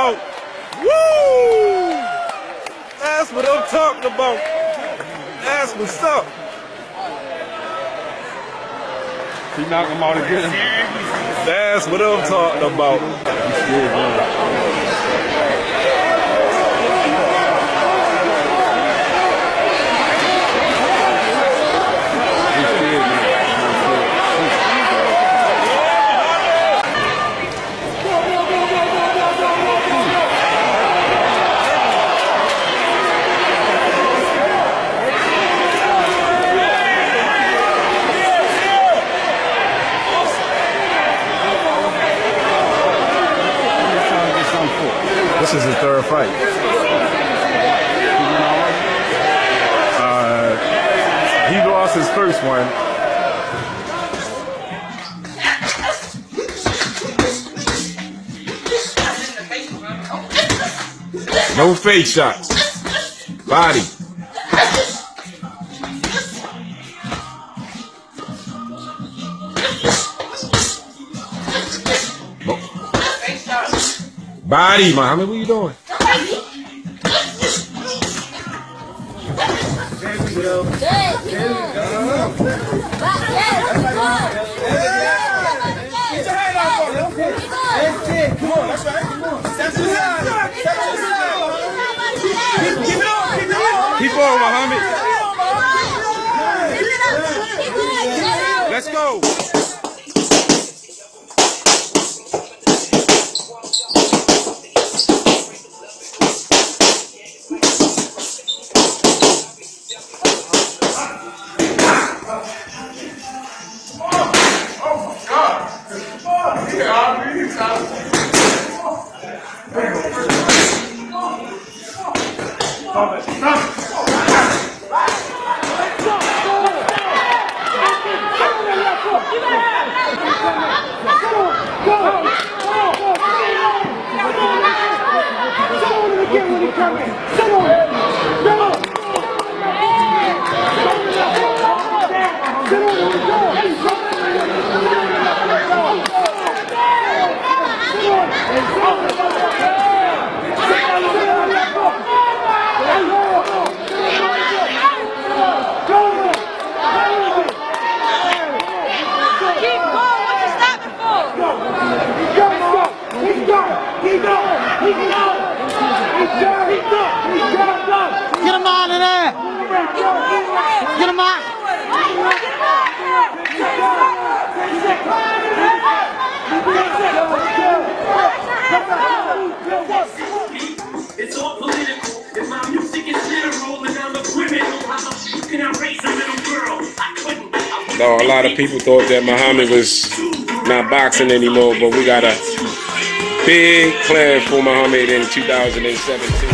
about. Woo! That's what I'm talking about. That's what's up. He knocked him out again. That's what I'm talking about. This is his third fight. He lost his first one. No face shots. Body. Body, Muhammad, what are you doing? Come on, that's right. Come on. Keep it on. Keep on, Muhammad. Let's go. Get him out of there! Get him out! It's all political. If my music is literal and I'm a criminal, how can I raise a little girl? I couldn't. No, a lot of people thought that Muhammad was not boxing anymore, but we got a big plan for Muhammad in 2017.